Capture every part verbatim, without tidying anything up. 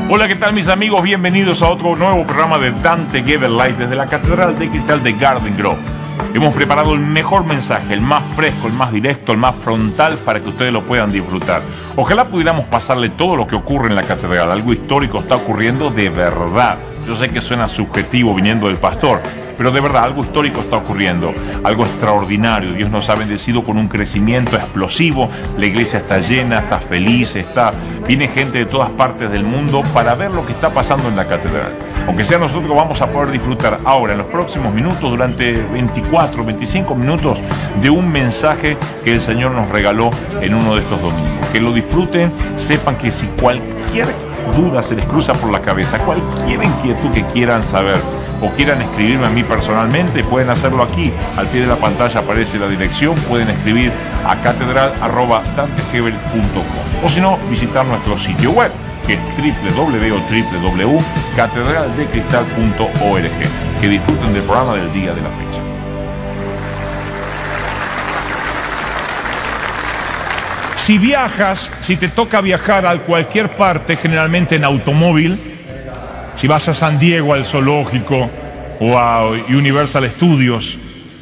Hola, ¿qué tal mis amigos? Bienvenidos a otro nuevo programa de Dante Gebel Light desde la Catedral de Cristal de Garden Grove. Hemos preparado el mejor mensaje, el más fresco, el más directo, el más frontal para que ustedes lo puedan disfrutar. Ojalá pudiéramos pasarle todo lo que ocurre en la catedral. Algo histórico está ocurriendo de verdad. Yo sé que suena subjetivo viniendo del pastor, pero de verdad algo histórico está ocurriendo, algo extraordinario. Dios nos ha bendecido con un crecimiento explosivo. La iglesia está llena, está feliz, está... viene gente de todas partes del mundo para ver lo que está pasando en la catedral. Aunque sea nosotros vamos a poder disfrutar ahora, en los próximos minutos, durante veinticuatro, veinticinco minutos, de un mensaje que el Señor nos regaló en uno de estos domingos. Que lo disfruten, sepan que si cualquier duda se les cruza por la cabeza, cualquier inquietud que quieran saber o quieran escribirme a mí personalmente, pueden hacerlo aquí. Al pie de la pantalla aparece la dirección, pueden escribir a catedral arroba dantegebel punto com o si no, visitar nuestro sitio web, que es doble u doble u doble u punto catedral de cristal punto org. Que disfruten del programa del día de la fecha. Si viajas, si te toca viajar a cualquier parte, generalmente en automóvil, si vas a San Diego, al zoológico o a Universal Studios,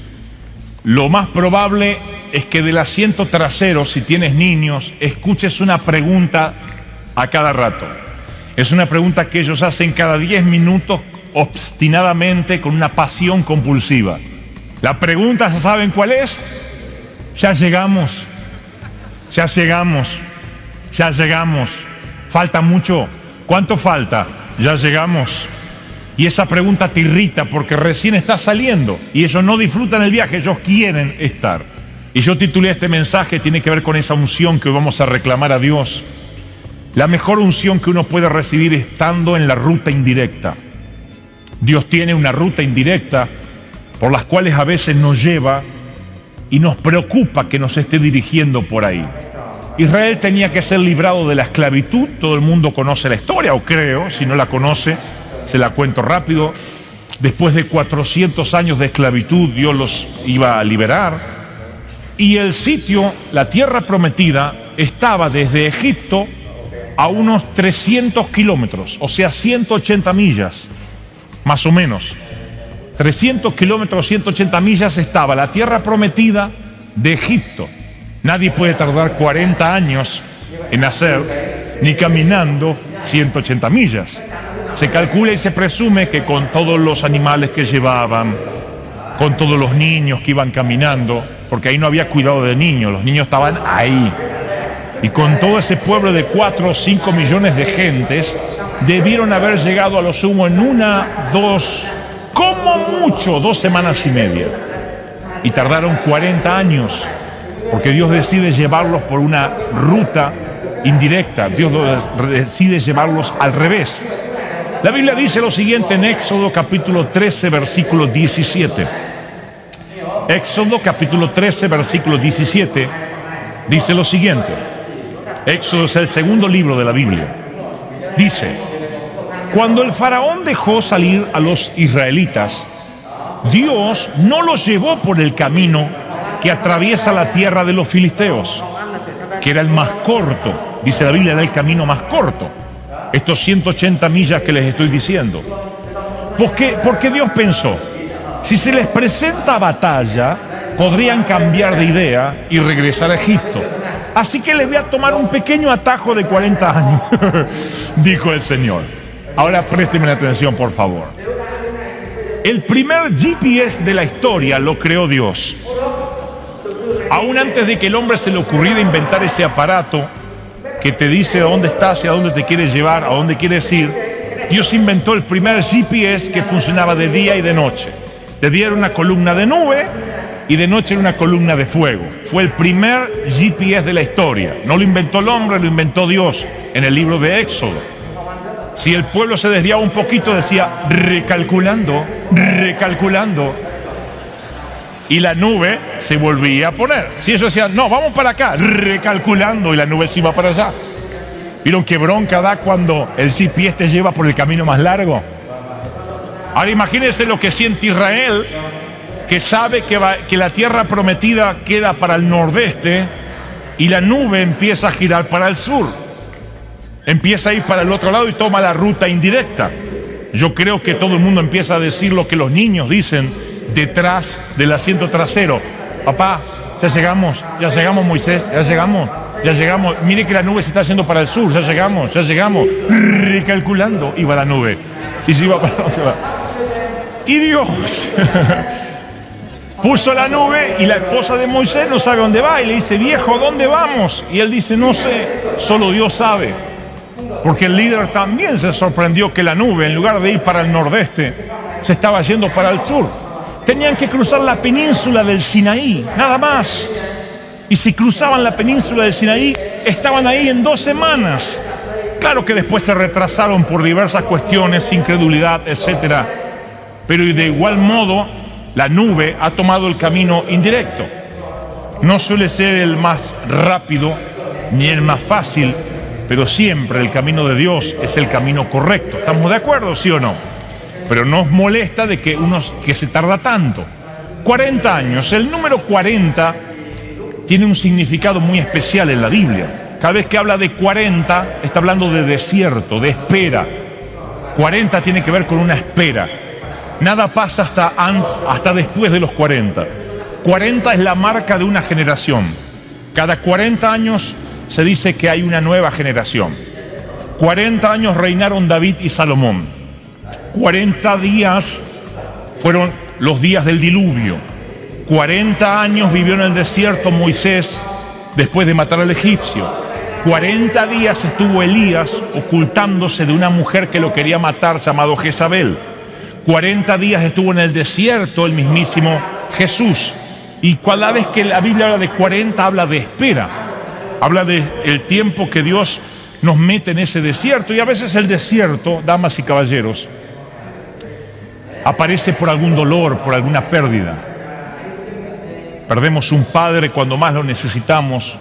lo más probable es que del asiento trasero, si tienes niños, escuches una pregunta a cada rato. Es una pregunta que ellos hacen cada diez minutos obstinadamente, con una pasión compulsiva. La pregunta, ¿saben cuál es? Ya llegamos. Ya llegamos, ya llegamos. ¿Falta mucho? ¿Cuánto falta? Ya llegamos. Y esa pregunta te irrita porque recién estás saliendo y ellos no disfrutan el viaje, ellos quieren estar. Y yo titulé este mensaje, tiene que ver con esa unción que hoy vamos a reclamar a Dios. La mejor unción que uno puede recibir estando en la ruta indirecta. Dios tiene una ruta indirecta por las cuales a veces nos lleva y nos preocupa que nos esté dirigiendo por ahí. Israel tenía que ser librado de la esclavitud. Todo el mundo conoce la historia, o creo. Si no la conoce, se la cuento rápido. Después de cuatrocientos años de esclavitud, Dios los iba a liberar. Y el sitio, la tierra prometida, estaba desde Egipto a unos trescientos kilómetros, o sea, ciento ochenta millas, más o menos. trescientos kilómetros, ciento ochenta millas estaba la tierra prometida de Egipto. Nadie puede tardar cuarenta años en hacer, ni caminando, ciento ochenta millas. Se calcula y se presume que con todos los animales que llevaban, con todos los niños que iban caminando, porque ahí no había cuidado de niños, los niños estaban ahí. Y con todo ese pueblo de cuatro o cinco millones de gentes, debieron haber llegado a lo sumo en una, dos... como mucho, dos semanas y media. Y tardaron cuarenta años, porque Dios decide llevarlos por una ruta indirecta. Dios decide llevarlos al revés. La Biblia dice lo siguiente en Éxodo capítulo trece, versículo diecisiete. Éxodo capítulo trece, versículo diecisiete, dice lo siguiente. Éxodo es el segundo libro de la Biblia. Dice: cuando el faraón dejó salir a los israelitas, Dios no los llevó por el camino que atraviesa la tierra de los filisteos, que era el más corto. Dice la Biblia, era el camino más corto. Estos ciento ochenta millas que les estoy diciendo. ¿Por qué? Porque Dios pensó, si se les presenta batalla, podrían cambiar de idea y regresar a Egipto. Así que les voy a tomar un pequeño atajo de cuarenta años, dijo el Señor. Ahora présteme atención, por favor. El primer G P S de la historia lo creó Dios. Aún antes de que el hombre se le ocurriera inventar ese aparato que te dice a dónde estás y a dónde te quieres llevar, a dónde quieres ir, Dios inventó el primer G P S que funcionaba de día y de noche. De día era una columna de nube y de noche era una columna de fuego. Fue el primer G P S de la historia. No lo inventó el hombre, lo inventó Dios en el libro de Éxodo. Si el pueblo se desviaba un poquito, decía recalculando, recalculando. Y la nube se volvía a poner. Si ellos decían, no, vamos para acá, recalculando, y la nube se iba para allá. ¿Vieron qué bronca da cuando el G P S te lleva por el camino más largo? Ahora imagínense lo que siente Israel, que sabe que, va, que la tierra prometida queda para el nordeste y la nube empieza a girar para el sur. empieza a ir para el otro lado y toma la ruta indirecta. Yo creo que todo el mundo empieza a decir lo que los niños dicen detrás del asiento trasero. Papá, ya llegamos, ya llegamos, Moisés, ya llegamos, ya llegamos. Mire que la nube se está haciendo para el sur, ya llegamos, ya llegamos. Recalculando, iba la nube. Y se iba para el otro lado. Y Dios puso la nube y la esposa de Moisés no sabe dónde va. Y le dice, viejo, ¿dónde vamos? Y él dice, no sé, solo Dios sabe. Porque el líder también se sorprendió que la nube, en lugar de ir para el nordeste, se estaba yendo para el sur. Tenían que cruzar la península del Sinaí, nada más. Y si cruzaban la península del Sinaí, estaban ahí en dos semanas. Claro que después se retrasaron por diversas cuestiones, incredulidad, etcétera. Pero de igual modo, la nube ha tomado el camino indirecto. No suele ser el más rápido ni el más fácil, pero siempre el camino de Dios es el camino correcto. ¿Estamos de acuerdo, sí o no? Pero nos molesta de que, unos, que se tarda tanto. cuarenta años. El número cuarenta tiene un significado muy especial en la Biblia. Cada vez que habla de cuarenta, está hablando de desierto, de espera. cuarenta tiene que ver con una espera. Nada pasa hasta, hasta después de los cuarenta. cuarenta es la marca de una generación. Cada cuarenta años se dice que hay una nueva generación. cuarenta años reinaron David y Salomón. cuarenta días fueron los días del diluvio. cuarenta años vivió en el desierto Moisés después de matar al egipcio. cuarenta días estuvo Elías ocultándose de una mujer que lo quería matar, llamado Jezabel. cuarenta días estuvo en el desierto el mismísimo Jesús. Y cada vez que la Biblia habla de cuarenta, habla de espera. Habla del tiempo que Dios nos mete en ese desierto. Y a veces el desierto, damas y caballeros, aparece por algún dolor, por alguna pérdida. Perdemos un padre cuando más lo necesitamos,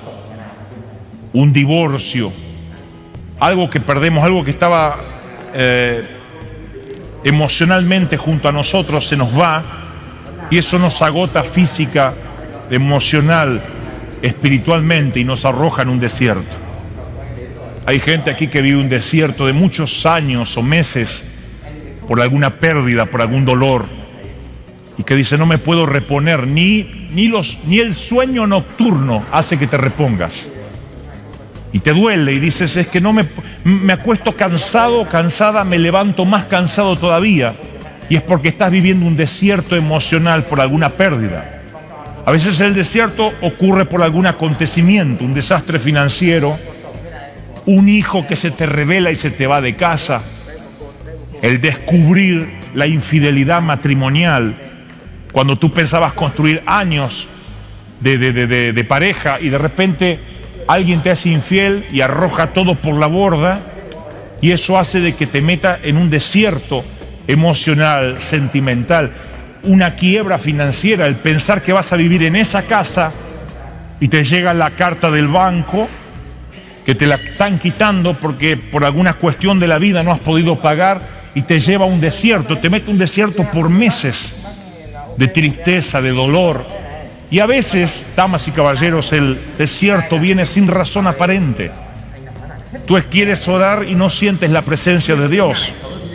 un divorcio, algo que perdemos, algo que estaba eh, emocionalmente junto a nosotros, se nos va y eso nos agota física, emocional, espiritualmente y nos arroja en un desierto. Hay gente aquí que vive un desierto de muchos años o meses por alguna pérdida, por algún dolor, y que dice, no me puedo reponer, ni, ni, los, ni el sueño nocturno hace que te repongas. Y te duele y dices, es que no me, me acuesto cansado, cansada, me levanto más cansado todavía. Y es porque estás viviendo un desierto emocional por alguna pérdida. A veces el desierto ocurre por algún acontecimiento, un desastre financiero, un hijo que se te revela y se te va de casa, el descubrir la infidelidad matrimonial, cuando tú pensabas construir años de, de, de, de, de pareja y de repente alguien te hace infiel y arroja todo por la borda y eso hace de que te meta en un desierto emocional, sentimental, una quiebra financiera, el pensar que vas a vivir en esa casa y te llega la carta del banco que te la están quitando porque por alguna cuestión de la vida no has podido pagar y te lleva a un desierto, te mete un desierto por meses de tristeza, de dolor. Y a veces, damas y caballeros, el desierto viene sin razón aparente. Tú quieres orar y no sientes la presencia de Dios.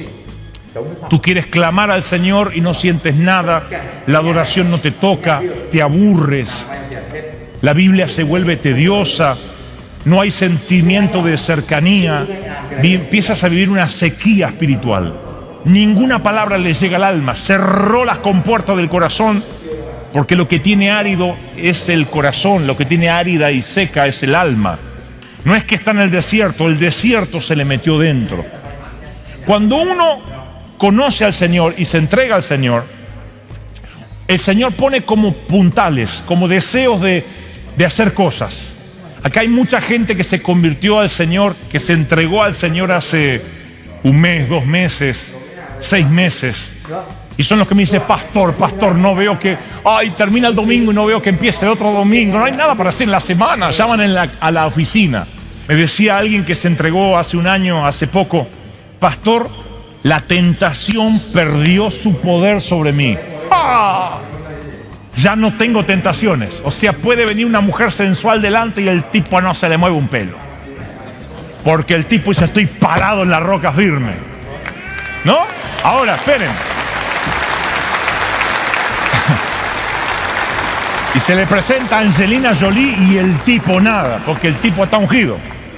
Tú quieres clamar al Señor y no sientes nada. La adoración no te toca, te aburres. La Biblia se vuelve tediosa. No hay sentimiento de cercanía. Empiezas a vivir una sequía espiritual. Ninguna palabra le llega al alma. Cerró las compuertas del corazón. Porque lo que tiene árido es el corazón, lo que tiene árida y seca es el alma. No es que está en el desierto, el desierto se le metió dentro. Cuando uno conoce al Señor y se entrega al Señor, el Señor pone como puntales, como deseos de, de hacer cosas. Acá hay mucha gente que se convirtió al Señor, que se entregó al Señor hace un mes, dos meses, seis meses. Y son los que me dicen, pastor, pastor, no veo que, ay, termina el domingo y no veo que empiece el otro domingo. No hay nada para hacer en la semana. Llaman en la, a la oficina. Me decía alguien que se entregó hace un año, hace poco, pastor, la tentación perdió su poder sobre mí. ¡Ah! Ya no tengo tentaciones. O sea, puede venir una mujer sensual delante y el tipo no se le mueve un pelo. Porque el tipo dice, estoy parado en la roca firme. ¿No? Ahora, esperen. Y se le presenta a Angelina Jolie y el tipo nada, porque el tipo está ungido.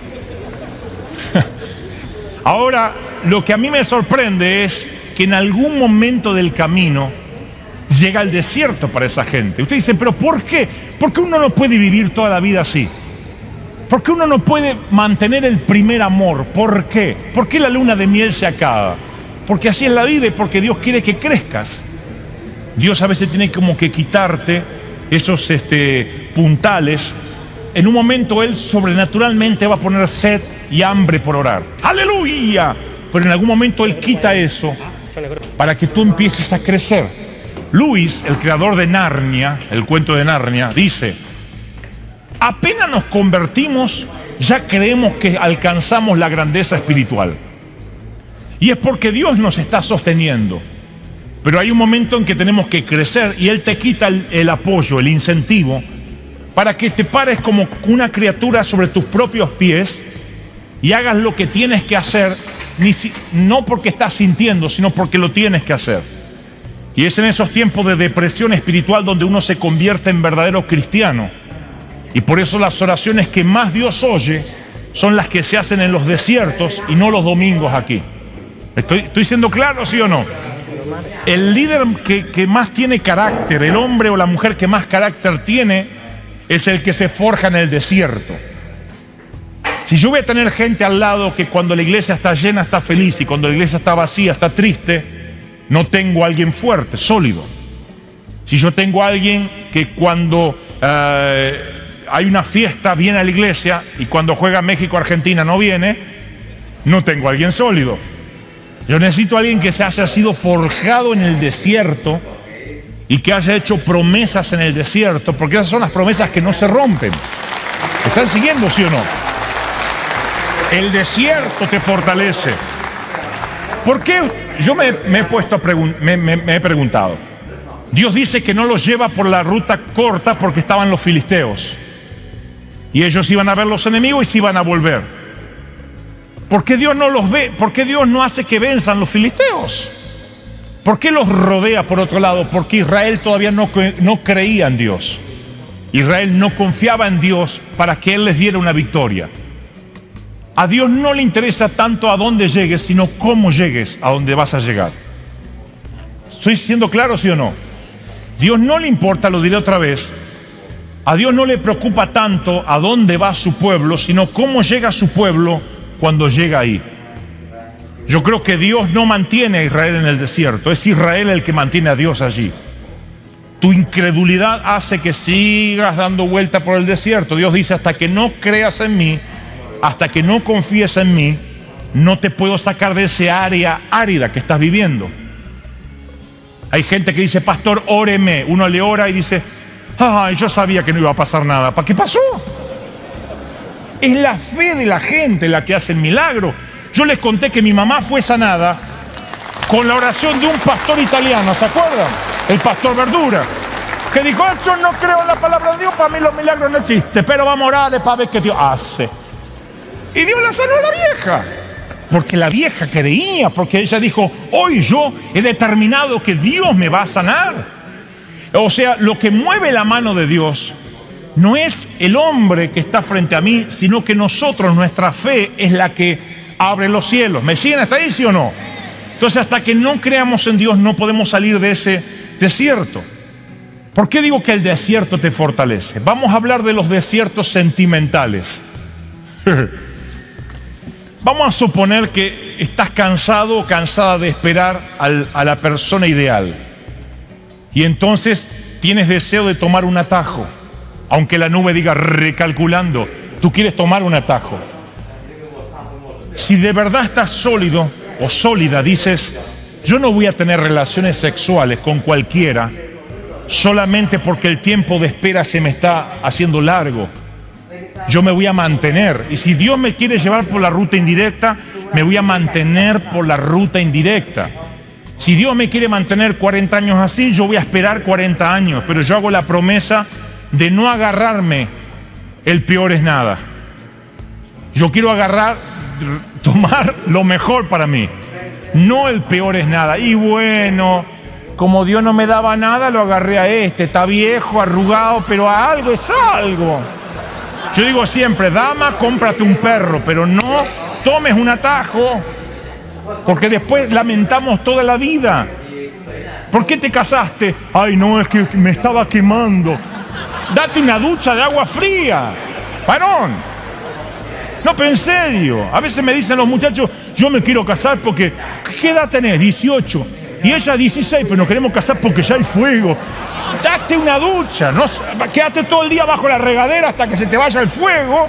Ahora, lo que a mí me sorprende es que en algún momento del camino llega el desierto para esa gente. Usted dice, pero ¿por qué? ¿Por qué uno no puede vivir toda la vida así? ¿Por qué uno no puede mantener el primer amor? ¿Por qué? ¿Por qué la luna de miel se acaba? Porque así es la vida y porque Dios quiere que crezcas. Dios a veces tiene como que quitarte esos este, puntales. En un momento Él sobrenaturalmente va a poner sed y hambre por orar. ¡Aleluya! Pero en algún momento Él quita eso para que tú empieces a crecer. Lewis, el creador de Narnia, el cuento de Narnia, dice: apenas nos convertimos, ya creemos que alcanzamos la grandeza espiritual. Y es porque Dios nos está sosteniendo. Pero hay un momento en que tenemos que crecer y Él te quita el, el apoyo, el incentivo, para que te pares como una criatura sobre tus propios pies y hagas lo que tienes que hacer, ni si, no porque estás sintiendo, sino porque lo tienes que hacer. Y es en esos tiempos de depresión espiritual donde uno se convierte en verdadero cristiano. Y por eso las oraciones que más Dios oye son las que se hacen en los desiertos y no los domingos aquí. ¿Estoy, estoy siendo claro, sí o no? El líder que, que más tiene carácter, el hombre o la mujer que más carácter tiene, es el que se forja en el desierto. Si yo voy a tener gente al lado que cuando la iglesia está llena está feliz y cuando la iglesia está vacía está triste, no tengo a alguien fuerte, sólido. Si yo tengo a alguien que cuando eh, hay una fiesta viene a la iglesia y cuando juega México-Argentina no viene, no tengo a alguien sólido. Yo necesito a alguien que se haya sido forjado en el desierto y que haya hecho promesas en el desierto, porque esas son las promesas que no se rompen. ¿Me están siguiendo, sí o no? El desierto te fortalece. ¿Por qué? Yo me, me he puesto a pregun- me, me, me he preguntado. Dios dice que no los lleva por la ruta corta porque estaban los filisteos. Y ellos iban a ver los enemigos y se iban a volver. ¿Por qué Dios no los ve? ¿Por qué Dios no hace que venzan los filisteos? ¿Por qué los rodea por otro lado? Porque Israel todavía no, no creía en Dios. Israel no confiaba en Dios para que Él les diera una victoria. A Dios no le interesa tanto a dónde llegues, sino cómo llegues a donde vas a llegar. ¿Estoy siendo claro, sí o no? Dios no le importa, lo diré otra vez, a Dios no le preocupa tanto a dónde va su pueblo, sino cómo llega su pueblo cuando llega ahí. Yo creo que Dios no mantiene a Israel en el desierto, es Israel el que mantiene a Dios allí. Tu incredulidad hace que sigas dando vuelta por el desierto. Dios dice, hasta que no creas en mí, hasta que no confíes en mí, no te puedo sacar de ese área árida que estás viviendo. Hay gente que dice, pastor, óreme. Uno le ora y dice, ay, yo sabía que no iba a pasar nada. ¿Para qué pasó? Es la fe de la gente la que hace el milagro. Yo les conté que mi mamá fue sanada con la oración de un pastor italiano, ¿se acuerdan? El pastor Verdura, que dijo, yo no creo en la palabra de Dios, para mí los milagros no existen, pero vamos a orar para ver qué Dios hace. Y Dios la sanó a la vieja, porque la vieja creía, porque ella dijo, hoy yo he determinado que Dios me va a sanar. O sea, lo que mueve la mano de Dios no es el hombre que está frente a mí, sino que nosotros, nuestra fe es la que abre los cielos. ¿Me siguen hasta ahí, sí o no? Entonces, hasta que no creamos en Dios, no podemos salir de ese desierto. ¿Por qué digo que el desierto te fortalece? Vamos a hablar de los desiertos sentimentales. Vamos a suponer que estás cansado o cansada de esperar al, a la persona ideal. Y entonces tienes deseo de tomar un atajo. Aunque la nube diga recalculando, tú quieres tomar un atajo. Si de verdad estás sólido o sólida, dices, yo no voy a tener relaciones sexuales con cualquiera solamente porque el tiempo de espera se me está haciendo largo. Yo me voy a mantener. Y si Dios me quiere llevar por la ruta indirecta, me voy a mantener por la ruta indirecta. Si Dios me quiere mantener cuarenta años así, yo voy a esperar cuarenta años. Pero yo hago la promesa de no agarrarme el peor es nada. Yo quiero agarrar tomar lo mejor para mí. No el peor es nada. Y bueno, como Dios no me daba nada, lo agarré a este. Está viejo, arrugado, pero a algo es algo. Yo digo siempre, dama, cómprate un perro, pero no tomes un atajo, porque después lamentamos toda la vida. ¿Por qué te casaste? Ay, no, es que me estaba quemando. Date una ducha de agua fría, varón. No, pero en serio, a veces me dicen los muchachos, yo me quiero casar porque, ¿qué edad tenés? dieciocho. Y ella dieciséis, pero nos queremos casar porque ya hay fuego. Date una ducha, no, quédate todo el día bajo la regadera hasta que se te vaya el fuego.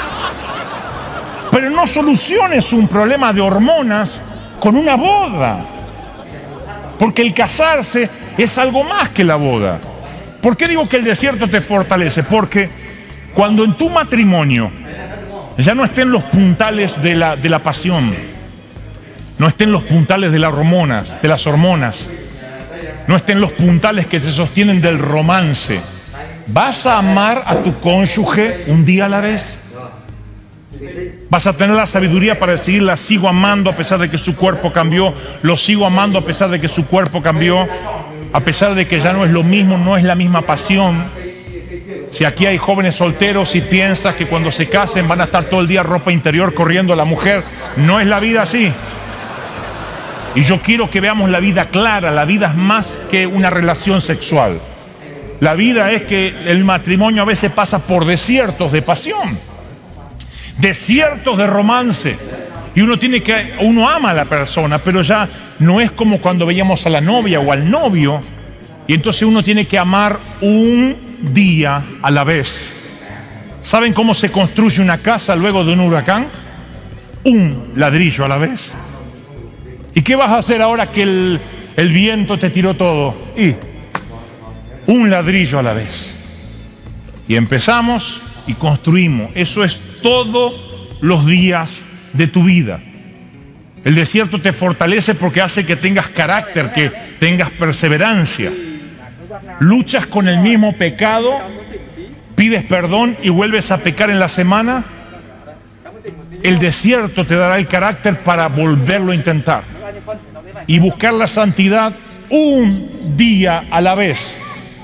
Pero no soluciones un problema de hormonas con una boda. Porque el casarse es algo más que la boda. ¿Por qué digo que el desierto te fortalece? Porque cuando en tu matrimonio ya no estén los puntales de la, de la pasión, no estén los puntales de las hormonas, de las hormonas, no estén los puntales que te sostienen del romance, ¿vas a amar a tu cónyuge un día a la vez? ¿Vas a tener la sabiduría para decidir, la sigo amando a pesar de que su cuerpo cambió, lo sigo amando a pesar de que su cuerpo cambió, a pesar de que ya no es lo mismo, no es la misma pasión? Si aquí hay jóvenes solteros y piensas que cuando se casen van a estar todo el día ropa interior corriendo a la mujer, no es la vida así. Y yo quiero que veamos la vida clara. La vida es más que una relación sexual. La vida es que el matrimonio a veces pasa por desiertos de pasión, desiertos de romance. Y uno tiene que, uno ama a la persona, pero ya no es como cuando veíamos a la novia o al novio. Y entonces uno tiene que amar un día a la vez. ¿Saben cómo se construye una casa luego de un huracán? Un ladrillo a la vez. ¿Y qué vas a hacer ahora que el, el viento te tiró todo? Y un ladrillo a la vez. Y empezamos y construimos. Eso es todos los días de tu vida. El desierto te fortalece porque hace que tengas carácter, que tengas perseverancia. Luchas con el mismo pecado, pides perdón y vuelves a pecar en la semana. El desierto te dará el carácter para volverlo a intentar y buscar la santidad un día a la vez.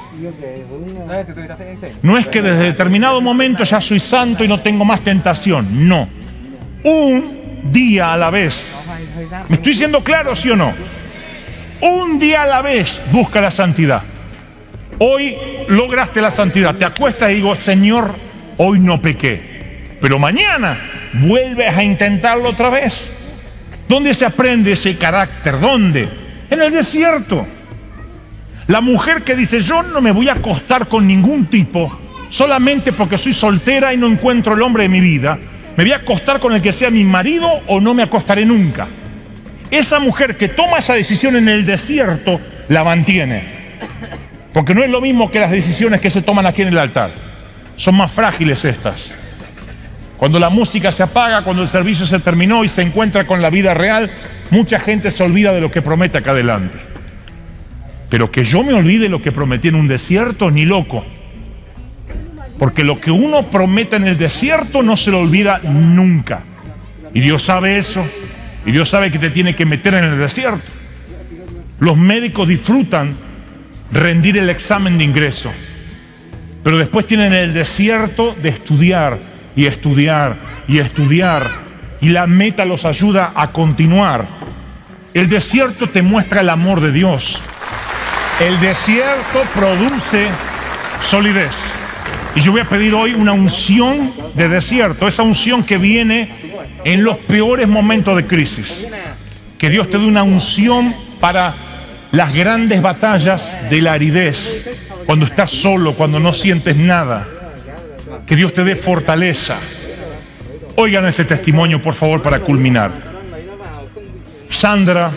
No es que desde determinado momento ya soy santo y no tengo más tentación. No. Un día a la vez. ¿Me estoy siendo claro, sí o no? Un día a la vez busca la santidad. Hoy lograste la santidad. Te acuestas y digo, Señor, hoy no pequé. Pero mañana vuelves a intentarlo otra vez. ¿Dónde se aprende ese carácter? ¿Dónde? En el desierto. La mujer que dice, yo no me voy a acostar con ningún tipo solamente porque soy soltera y no encuentro el hombre de mi vida. Me voy a acostar con el que sea mi marido o no me acostaré nunca. Esa mujer que toma esa decisión en el desierto, la mantiene. Porque no es lo mismo que las decisiones que se toman aquí en el altar. Son más frágiles estas. Cuando la música se apaga, cuando el servicio se terminó y se encuentra con la vida real, mucha gente se olvida de lo que promete acá adelante. Pero que yo me olvide lo que prometí en un desierto, ni loco. Porque lo que uno promete en el desierto no se lo olvida nunca. Y Dios sabe eso. Y Dios sabe que te tiene que meter en el desierto. Los médicos disfrutan rendir el examen de ingreso, pero después tienen el desierto de estudiar y estudiar y estudiar, y la meta los ayuda a continuar. El desierto te muestra el amor de Dios. El desierto produce solidez. Y yo voy a pedir hoy una unción de desierto, esa unción que viene en los peores momentos de crisis. Que Dios te dé una unción para las grandes batallas de la aridez, cuando estás solo, cuando no sientes nada. Que Dios te dé fortaleza. Oigan este testimonio, por favor, para culminar. Sandra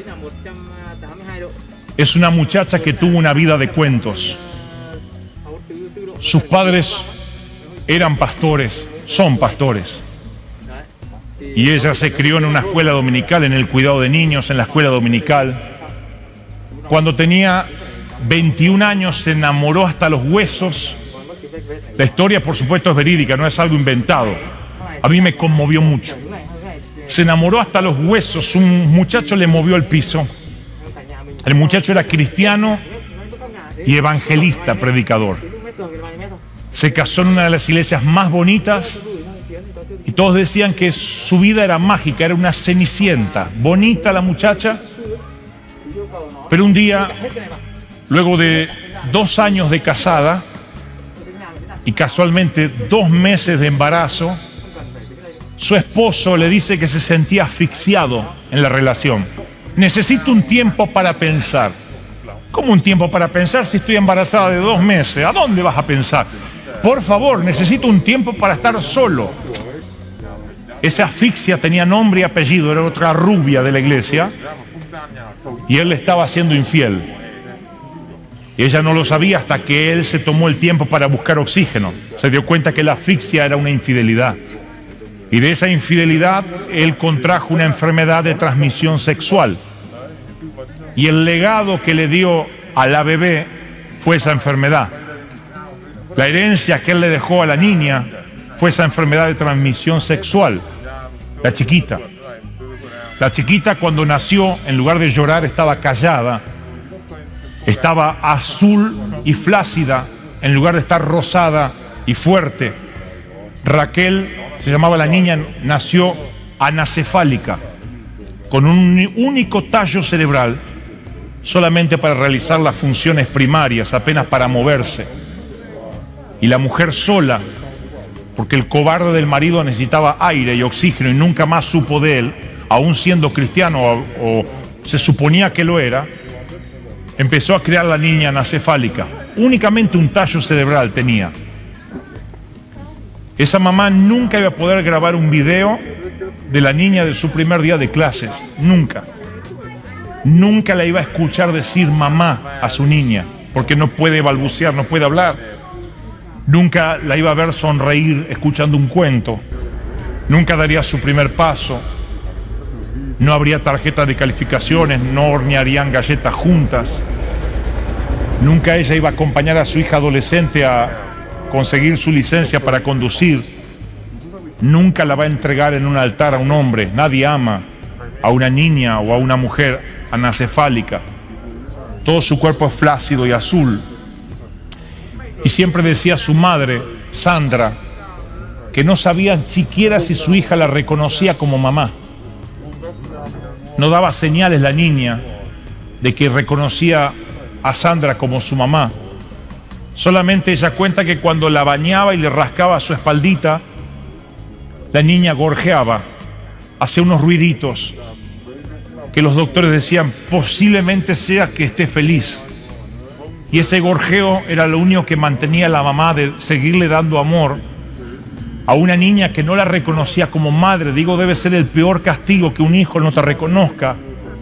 es una muchacha que tuvo una vida de cuentos. Sus padres eran pastores, son pastores. Y ella se crió en una escuela dominical, en el cuidado de niños, en la escuela dominical. Cuando tenía veintiún años se enamoró hasta los huesos. La historia, por supuesto, es verídica, no es algo inventado. A mí me conmovió mucho. se enamoró hasta los huesos. Un muchacho le movió el piso. El muchacho era cristiano y evangelista, predicador. Se casó en una de las iglesias más bonitas y todos decían que su vida era mágica, era una cenicienta. Bonita la muchacha, pero un día, luego de dos años de casada y casualmente dos meses de embarazo, su esposo le dice que se sentía asfixiado en la relación. Necesito un tiempo para pensar. ¿Cómo un tiempo para pensar si estoy embarazada de dos meses? ¿A dónde vas a pensar? Por favor, necesito un tiempo para estar solo. Esa asfixia tenía nombre y apellido, era otra rubia de la iglesia, y él le estaba siendo infiel. Ella no lo sabía hasta que él se tomó el tiempo para buscar oxígeno. Se dio cuenta que la asfixia era una infidelidad. Y de esa infidelidad, él contrajo una enfermedad de transmisión sexual. Y el legado que le dio a la bebé fue esa enfermedad. La herencia que él le dejó a la niña fue esa enfermedad de transmisión sexual. La chiquita. La chiquita cuando nació, en lugar de llorar, estaba callada. Estaba azul y flácida, en lugar de estar rosada y fuerte. Raquel, se llamaba la niña, nació anacefálica, con un único tallo cerebral, solamente para realizar las funciones primarias, apenas para moverse. Y la mujer sola, porque el cobarde del marido necesitaba aire y oxígeno y nunca más supo de él, aún siendo cristiano o, o se suponía que lo era, empezó a criar la niña anacefálica. Únicamente un tallo cerebral tenía. Esa mamá nunca iba a poder grabar un video de la niña de su primer día de clases. Nunca. Nunca la iba a escuchar decir mamá a su niña, porque no puede balbucear, no puede hablar. Nunca la iba a ver sonreír escuchando un cuento. Nunca daría su primer paso. No habría tarjeta de calificaciones, no hornearían galletas juntas. Nunca ella iba a acompañar a su hija adolescente a conseguir su licencia para conducir. Nunca la va a entregar en un altar a un hombre. Nadie ama a una niña o a una mujer anacefálica. Todo su cuerpo es flácido y azul. Y siempre decía su madre, Sandra, que no sabía siquiera si su hija la reconocía como mamá. No daba señales la niña de que reconocía a Sandra como su mamá. Solamente ella cuenta que cuando la bañaba y le rascaba su espaldita, la niña gorjeaba, hacía unos ruiditos que los doctores decían posiblemente sea que esté feliz. Y ese gorjeo era lo único que mantenía a la mamá de seguirle dando amor a una niña que no la reconocía como madre. Digo, debe ser el peor castigo que un hijo no te reconozca,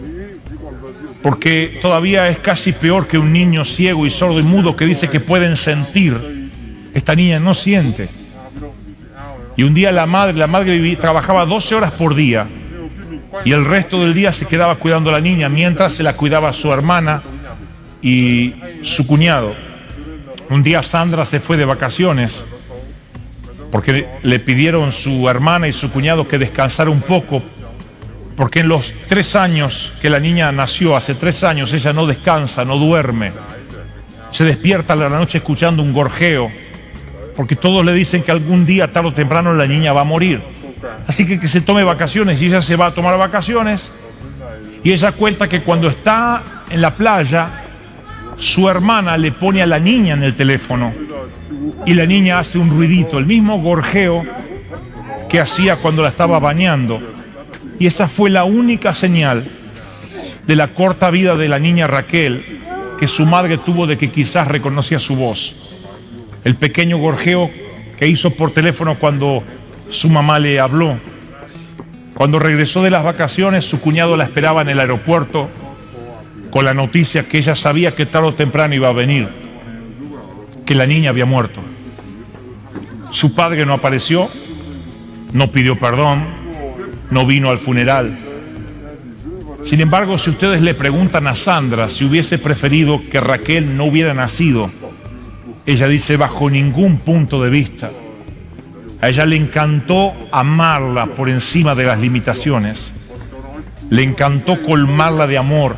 porque todavía es casi peor que un niño ciego y sordo y mudo que dice que pueden sentir. Esta niña no siente. Y un día la madre, la madre vivía, trabajaba doce horas por día y el resto del día se quedaba cuidando a la niña mientras se la cuidaba su hermana y su cuñado. Un día Sandra se fue de vacaciones porque le pidieron su hermana y su cuñado que descansara un poco, porque en los tres años que la niña nació, hace tres años, ella no descansa, no duerme. Se despierta a la noche escuchando un gorjeo, porque todos le dicen que algún día, tarde o temprano, la niña va a morir. Así que que se tome vacaciones, y ella se va a tomar vacaciones. Y ella cuenta que cuando está en la playa, su hermana le pone a la niña en el teléfono y la niña hace un ruidito, el mismo gorjeo que hacía cuando la estaba bañando. Y esa fue la única señal de la corta vida de la niña Raquel que su madre tuvo de que quizás reconocía su voz. El pequeño gorjeo que hizo por teléfono cuando su mamá le habló. Cuando regresó de las vacaciones, su cuñado la esperaba en el aeropuerto con la noticia que ella sabía que tarde o temprano iba a venir, que la niña había muerto. Su padre no apareció, no pidió perdón, no vino al funeral. Sin embargo, si ustedes le preguntan a Sandra si hubiese preferido que Raquel no hubiera nacido, ella dice bajo ningún punto de vista. A ella le encantó amarla por encima de las limitaciones. Le encantó colmarla de amor.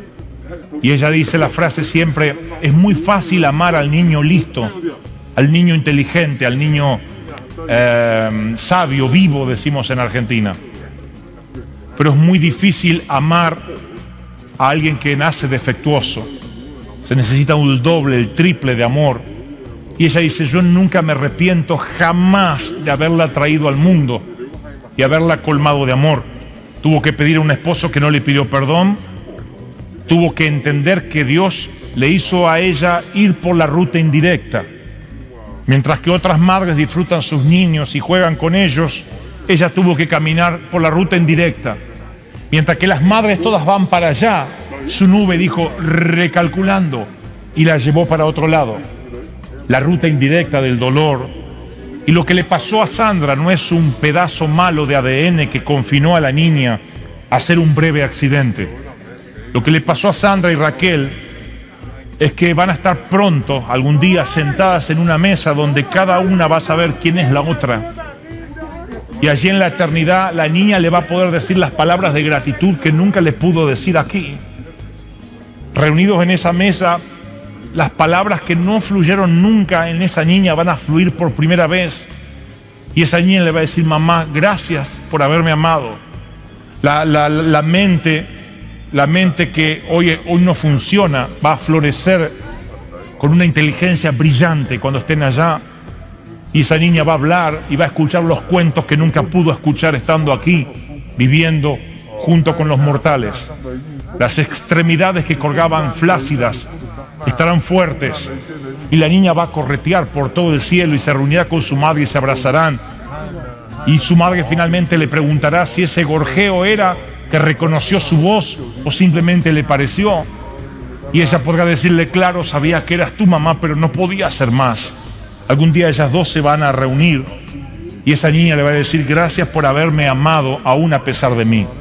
Y ella dice la frase siempre: es muy fácil amar al niño listo, al niño inteligente, al niño eh, sabio, vivo, decimos en Argentina. Pero es muy difícil amar a alguien que nace defectuoso. Se necesita un doble, el triple de amor. Y ella dice: yo nunca me arrepiento jamás de haberla traído al mundo y haberla colmado de amor. Tuvo que pedir a un esposo que no le pidió perdón. Tuvo que entender que Dios le hizo a ella ir por la ruta indirecta. Mientras que otras madres disfrutan sus niños y juegan con ellos, ella tuvo que caminar por la ruta indirecta. Mientras que las madres todas van para allá, su nube dijo recalculando y la llevó para otro lado. La ruta indirecta del dolor. Y lo que le pasó a Sandra no es un pedazo malo de A D N que confinó a la niña a hacer un breve accidente. Lo que le pasó a Sandra y Raquel es que van a estar pronto, algún día, sentadas en una mesa donde cada una va a saber quién es la otra. Y allí en la eternidad la niña le va a poder decir las palabras de gratitud que nunca le pudo decir aquí. Reunidos en esa mesa, las palabras que no fluyeron nunca en esa niña van a fluir por primera vez. Y esa niña le va a decir: mamá, gracias por haberme amado. La, la, la mente, la mente que hoy, hoy no funciona, va a florecer con una inteligencia brillante cuando estén allá. Y esa niña va a hablar y va a escuchar los cuentos que nunca pudo escuchar estando aquí, viviendo junto con los mortales. Las extremidades que colgaban flácidas estarán fuertes y la niña va a corretear por todo el cielo y se reunirá con su madre y se abrazarán. Y su madre finalmente le preguntará si ese gorjeo era que reconoció su voz o simplemente le pareció. Y ella podrá decirle: claro, sabía que eras tu mamá, pero no podía hacer más. Algún día ellas dos se van a reunir y esa niña le va a decir: gracias por haberme amado aún a pesar de mí.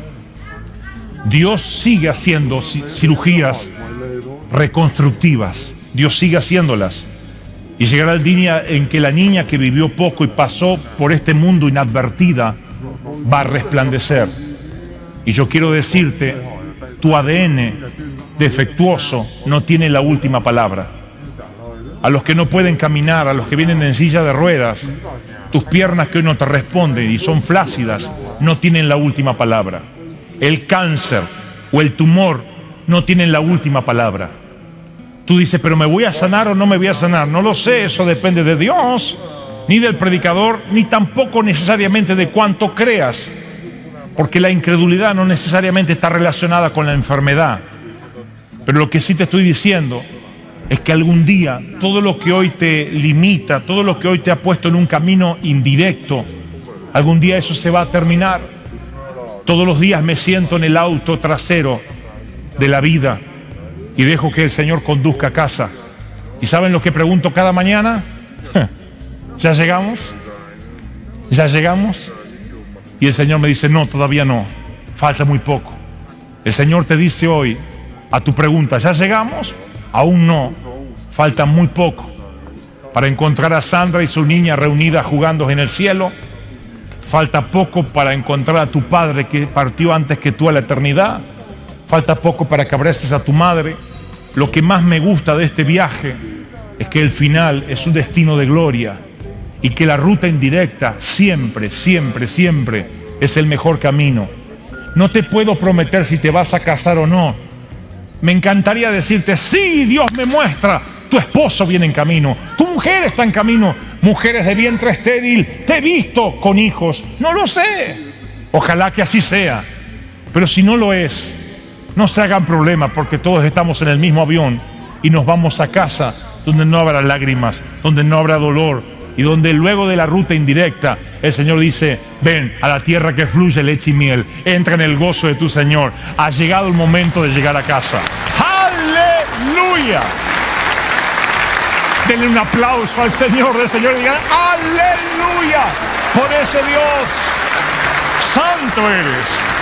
Dios sigue haciendo cirugías reconstructivas. Dios sigue haciéndolas. Y llegará el día en que la niña que vivió poco y pasó por este mundo inadvertida va a resplandecer. Y yo quiero decirte, tu A D N defectuoso no tiene la última palabra. A los que no pueden caminar, a los que vienen en silla de ruedas, tus piernas que hoy no te responden y son flácidas, no tienen la última palabra. El cáncer o el tumor no tienen la última palabra. Tú dices: pero ¿me voy a sanar o no me voy a sanar? No lo sé, eso depende de Dios, ni del predicador, ni tampoco necesariamente de cuánto creas, porque la incredulidad no necesariamente está relacionada con la enfermedad. Pero lo que sí te estoy diciendo es que algún día todo lo que hoy te limita, todo lo que hoy te ha puesto en un camino indirecto, algún día eso se va a terminar. Todos los días me siento en el auto trasero de la vida y dejo que el Señor conduzca a casa. ¿Y saben lo que pregunto cada mañana? ¿Ya llegamos? ¿Ya llegamos? Y el Señor me dice: no, todavía no, falta muy poco. El Señor te dice hoy a tu pregunta: ¿ya llegamos? Aún no, falta muy poco para encontrar a Sandra y su niña reunidas jugando en el cielo. Falta poco para encontrar a tu padre que partió antes que tú a la eternidad. Falta poco para que abraces a tu madre. Lo que más me gusta de este viaje es que el final es un destino de gloria y que la ruta indirecta siempre, siempre, siempre es el mejor camino. No te puedo prometer si te vas a casar o no. Me encantaría decirte: sí, Dios me muestra, tu esposo viene en camino, tu mujer está en camino, mujeres de vientre estéril, te he visto con hijos. No lo sé, ojalá que así sea, pero si no lo es, no se hagan problema, porque todos estamos en el mismo avión y nos vamos a casa donde no habrá lágrimas, donde no habrá dolor y donde luego de la ruta indirecta el Señor dice: ven a la tierra que fluye leche y miel, entra en el gozo de tu Señor. Ha llegado el momento de llegar a casa. ¡Aleluya! Denle un aplauso al Señor del Señor y digan: ¡aleluya! Por ese Dios, santo eres.